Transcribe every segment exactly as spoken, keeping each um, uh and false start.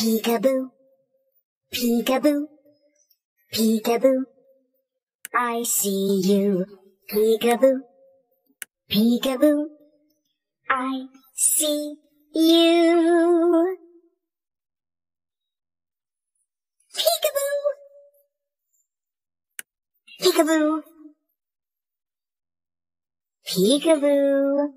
Peekaboo, peekaboo, peekaboo, I see you. Peekaboo, peekaboo, I see you. Peekaboo, peekaboo, peekaboo,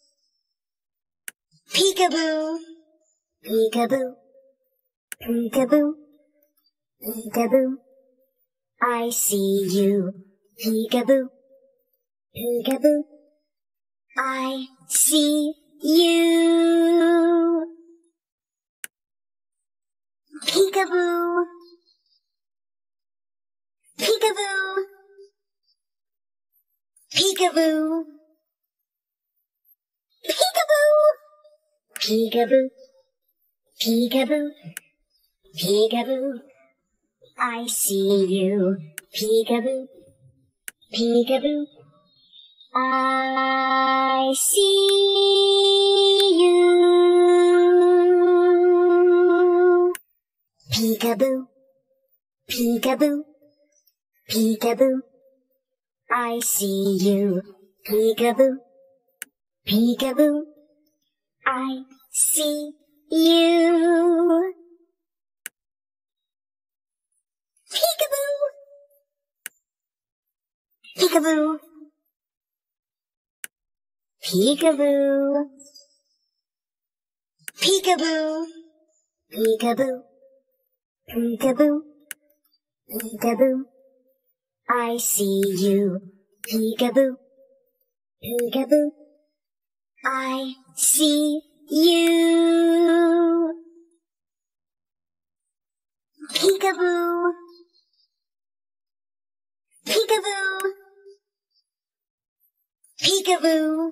peekaboo, peekaboo, peekaboo, peekaboo, I see you. Peekaboo, peekaboo, I see you. Peekaboo, peekaboo, peekaboo, peekaboo, peekaboo, peekaboo, peekaboo, I see you. Peekaboo, peekaboo, I see you. Peekaboo, peekaboo, peekaboo, I see you. Peekaboo, peekaboo, I see you. Peekaboo, peekaboo, peekaboo, peekaboo, peekaboo, peekaboo, peekaboo, I see you. Peekaboo, peekaboo, I see you. Peekaboo, peekaboo, peekaboo,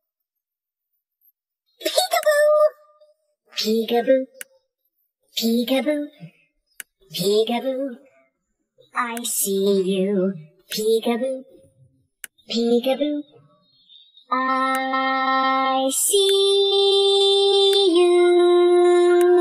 peekaboo, peekaboo, peekaboo, peekaboo, I see you. Peekaboo, peekaboo, I see you.